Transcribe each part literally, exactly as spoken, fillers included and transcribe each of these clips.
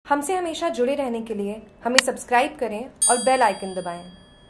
हमसे हमेशा जुड़े रहने के लिए हमें सब्सक्राइब करें और बेल आइकन दबाएं।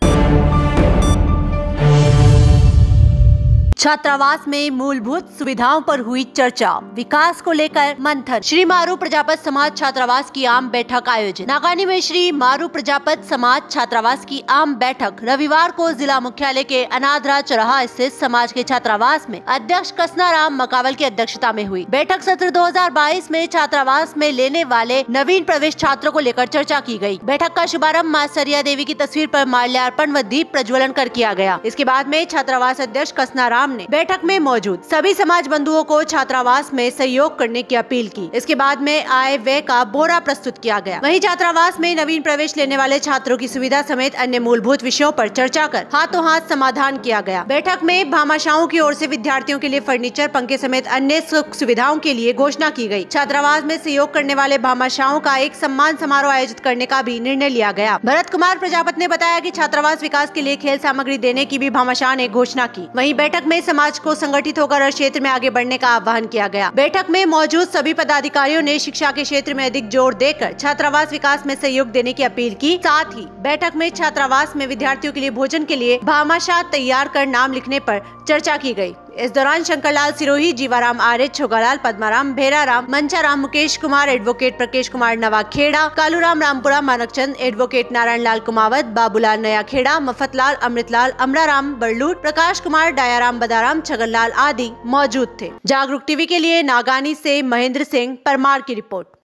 छात्रावास में मूलभूत सुविधाओं पर हुई चर्चा, विकास को लेकर मंथन। श्री मारू प्रजापत समाज छात्रावास की आम बैठक आयोजित। नागानी में श्री मारू प्रजापत समाज छात्रावास की आम बैठक रविवार को जिला मुख्यालय के अनादरा चौराहा स्थित समाज के छात्रावास में अध्यक्ष कसनाराम मकावल की अध्यक्षता में हुई। बैठक सत्र दो हजार बाईस में छात्रावास में लेने वाले नवीन प्रवेश छात्रों को लेकर चर्चा की गयी। बैठक का शुभारंभ मां सरिया देवी की तस्वीर पर माल्यार्पण व दीप प्रज्वलन कर किया गया। इसके बाद में छात्रावास अध्यक्ष कसनाराम ने बैठक में मौजूद सभी समाज बंधुओं को छात्रावास में सहयोग करने की अपील की। इसके बाद में आय व्यय का ब्यौरा प्रस्तुत किया गया। वहीं छात्रावास में नवीन प्रवेश लेने वाले छात्रों की सुविधा समेत अन्य मूलभूत विषयों पर चर्चा कर हाथों हाथ समाधान किया गया। बैठक में भामाशाहों की ओर से विद्यार्थियों के लिए फर्नीचर, पंखे समेत अन्य सुख सुविधाओं के लिए घोषणा की गयी। छात्रावास में सहयोग करने वाले भामाशाहों का एक सम्मान समारोह आयोजित करने का भी निर्णय लिया गया। भरत कुमार प्रजापत ने बताया कि छात्रावास विकास के लिए खेल सामग्री देने की भी भामाशाह ने घोषणा की। वहीं बैठक में समाज को संगठित होकर हर क्षेत्र में आगे बढ़ने का आह्वान किया गया। बैठक में मौजूद सभी पदाधिकारियों ने शिक्षा के क्षेत्र में अधिक जोर देकर छात्रावास विकास में सहयोग देने की अपील की। साथ ही बैठक में छात्रावास में विद्यार्थियों के लिए भोजन के लिए भामाशाह तैयार कर नाम लिखने पर चर्चा की गई। इस दौरान शंकरलाल सिरोही, जीवाराम आर्य, छोगालाल, पद्माराम, भेराराम, मंचाराम, मुकेश कुमार, एडवोकेट प्रकेश कुमार नवाखेड़ा, कालूराम रामपुरा, मानकचंद, एडवोकेट नारायण लाल कुमावत, बाबूलाल नयाखेड़ा, मफतलाल, अमृतलाल, अमराराम बरलूट, प्रकाश कुमार, डायाराम बदाराम, छगनलाल आदि मौजूद थे। जागरूक टीवी के लिए नागानी से महेंद्र सिंह परमार की रिपोर्ट।